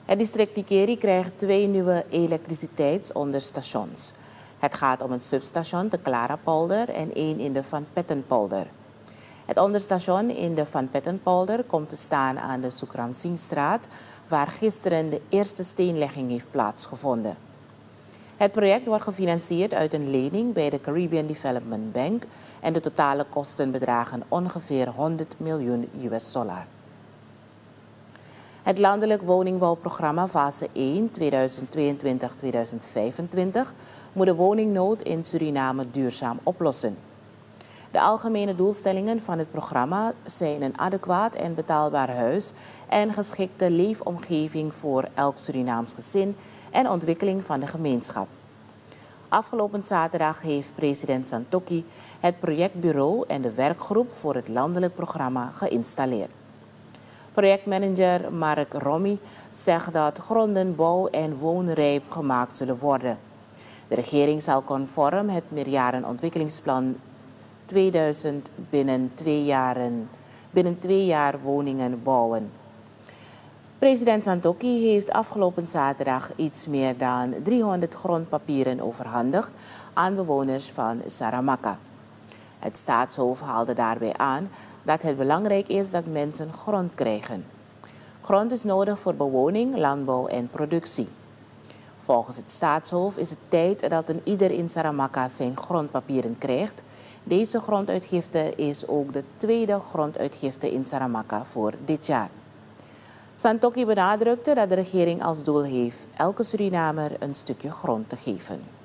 Het district Tikeri krijgt 2 nieuwe elektriciteitsonderstations. Het gaat om een substation te Clarapolder en 1 in de Van Pettenpolder. Het onderstation in de Van Pettenpolder komt te staan aan de Soekramsingstraat, waar gisteren de eerste steenlegging heeft plaatsgevonden. Het project wordt gefinancierd uit een lening bij de Caribbean Development Bank en de totale kosten bedragen ongeveer $100 miljoen. Het landelijk woningbouwprogramma fase 1 2022-2025 moet de woningnood in Suriname duurzaam oplossen. De algemene doelstellingen van het programma zijn een adequaat en betaalbaar huis en geschikte leefomgeving voor elk Surinaams gezin en ontwikkeling van de gemeenschap. Afgelopen zaterdag heeft president Santokki het projectbureau en de werkgroep voor het landelijk programma geïnstalleerd. Projectmanager Mark Romy zegt dat gronden bouw- en woonrijp gemaakt zullen worden. De regering zal conform het meerjarenontwikkelingsplan 2000 binnen 2 jaar woningen bouwen. President Santokki heeft afgelopen zaterdag iets meer dan 300 grondpapieren overhandigd aan bewoners van Saramacca. Het staatshoofd haalde daarbij aan dat het belangrijk is dat mensen grond krijgen. Grond is nodig voor bewoning, landbouw en productie. Volgens het staatshoofd is het tijd dat een ieder in Saramacca zijn grondpapieren krijgt. Deze gronduitgifte is ook de 2e gronduitgifte in Saramacca voor dit jaar. Santokki benadrukte dat de regering als doel heeft elke Surinamer een stukje grond te geven.